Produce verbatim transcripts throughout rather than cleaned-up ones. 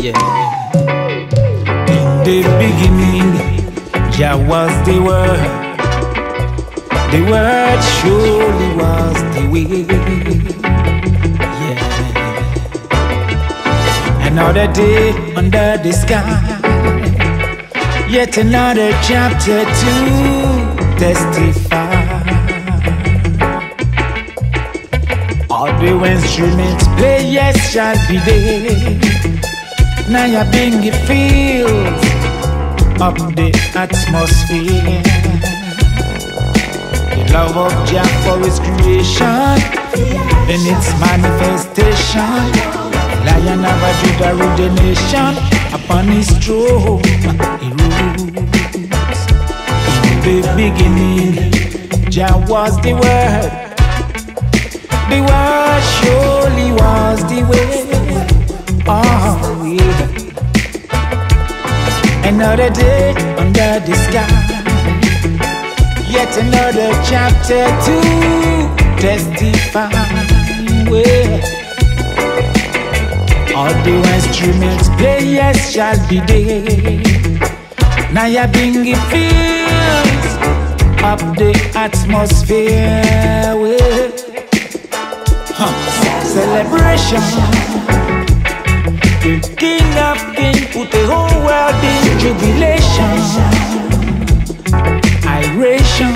Yeah. In the beginning, Jah was the Word. The Word surely was the way. Yeah. Another day under the sky, yet another chapter to testify. All the instruments play, yes, shall be there. Now you're being feels up the atmosphere. The love of Jah for His creation, in its manifestation. Lion of a Judah ruled the nation, upon His throne He rules. In the beginning, Jah was the Word. The Word surely was the way. Oh, yeah. Another day under the sky, yet another chapter to testify. Well, all the instruments play, yes, shall be there. Now you're being feels up the atmosphere. Well, huh. Celebration. The King of Kings put the whole world in jubilation. Iration.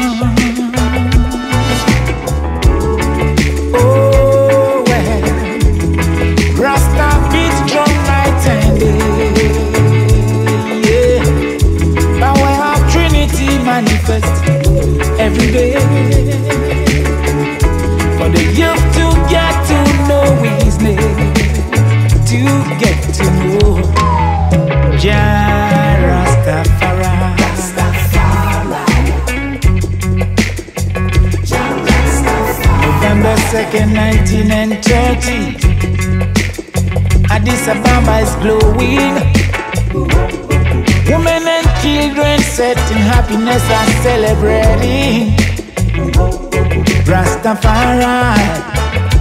Oh well, Rasta beats drum night and day. Yeah, power of Trinity manifest every day. For the youth to get to know His name, to get to know Jah Rastafari. November second, nineteen thirty, Addis Ababa is glowing. Women and children set in happiness and celebrating Rastafari.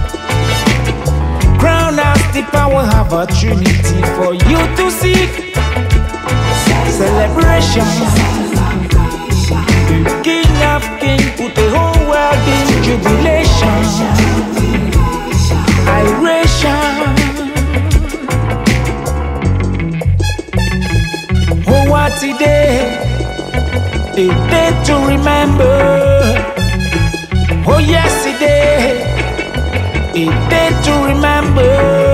Crown us the power of a Trinity for you to seek. Celebration. The King of Kings put the whole world in jubilation. Iration. Oh, what a day, a day to remember. Oh, yesterday, a day to remember.